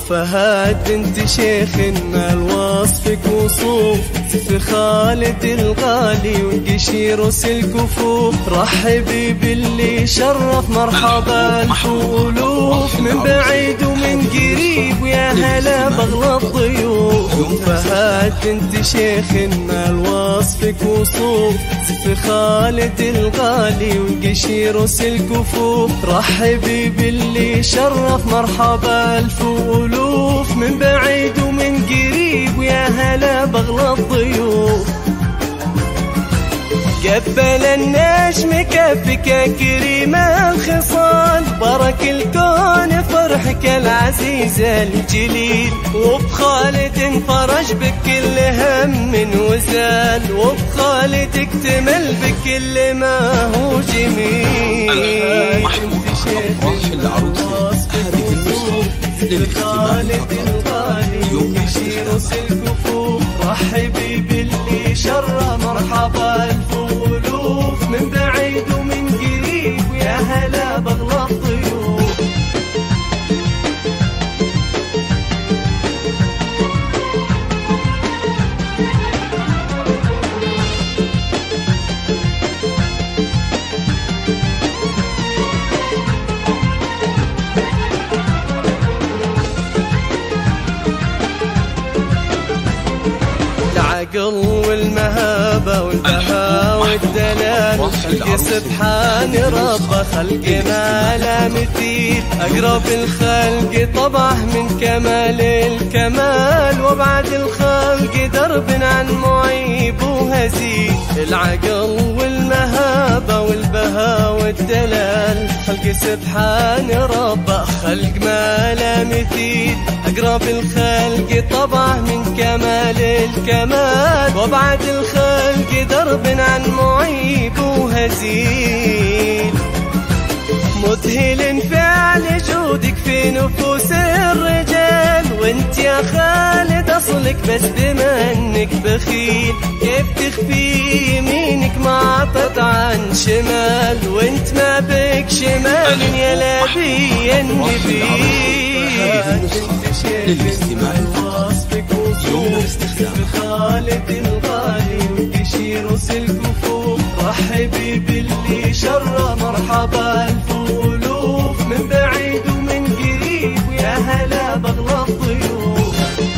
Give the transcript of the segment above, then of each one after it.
فهد انت شيخ ما الوصفك وصوف، في خالد الغالي وقشير الكفوف. رحبي باللي شرف مرحبا الف ألوف، من بعيد ومن قريب ويا هلا بغلى الضيوف. فهد انت شيخ ما الوصفك وصوف، في خالد الغالي وقشير الكفوف. رحبي باللي شرف مرحبا الف ألوف، من بعيد ومن قريب ويا هلا بغلى الضيوف. قبل النجم كفك يا كريم الخصال، بارك الكون فرحك العزيز الجليل. وبخالد فرج بك كل هم وزال، وبخالد اكتمل بك كل ما هو جميل. أفراح العروس هذه النسخة خالد الغالي وقشير الكفوف. رحبي باللي شر مرحبا الف ألوف، من بعيد ومن قريب ويا هلا بغلى الضيوف. العقل والمهابة والبهاء والدلال، خلق سبحان رب خلق ما لا مثيل. أقرب الخلق طبعه من كمال الكمال، وبعد الخلق درب عن معيب وهزيل. العقل والمهابة والبهاء والدلال، خلق سبحان رب خلق ما لا مثيل. أقرب الخلق طبعه من كمال الكمال، وبعد الخلق درب عن معيب وهزيل. مذهل فعل جودك في نفوس الرجال، وانت يا خالد اصلك بس بما انك بخيل. كيف تخفي يمينك ما عطت عن شمال، وانت ما بك شمال يا لبي النبيل. للاستماع وصفك وصوف، خالد الغالي وقشير الكفوف. رحبي باللي شر مرحبا الف ألوف، من بعيد ومن قريب ويا هلا بغلى الضيوف.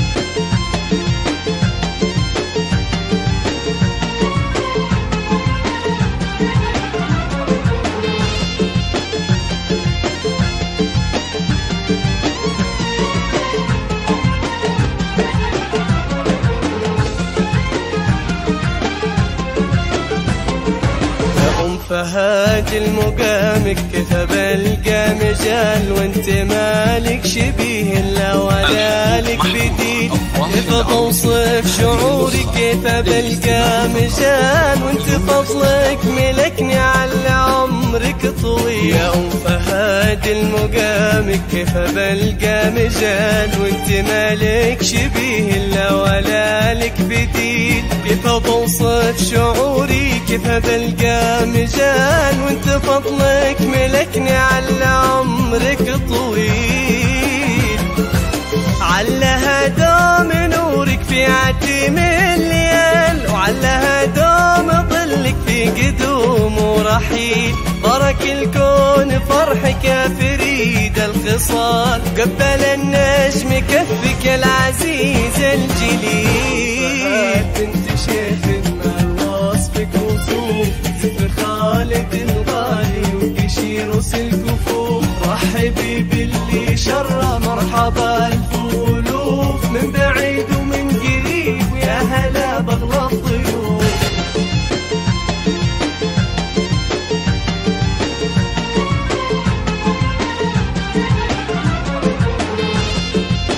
فهاد المقام كتب القى مجال، وانت مالك شبيه الا ولا لك بديل. كيف اوصف شعوري كتب القى مجال، وانت فضلك ملكني على عمرك طويل. يا ام فهاد المقام كيف بلقى مجال، وانت مالك شبيه الا ولا لك بديل. كيف بوصف شعوري كيف بلقى مجال، وانت فضلك ملكني على عمرك طويل. علها دوم نورك في عتيم الليل، وعلها دوم ظلك في قدوم ورحيل. بارك الكون فرحك يا فريد الخصال، قبل النجم كفك العزيز الجليل. انت شيخ ما وصفك وصوف، في خالد الغالي وقشير الكفوف. رحبي باللي شر مرحبا الف ألوف، من بعيد ومن قريب ويا هلا بغلى الضيوف.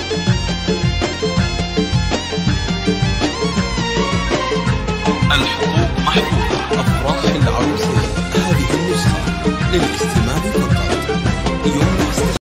الحب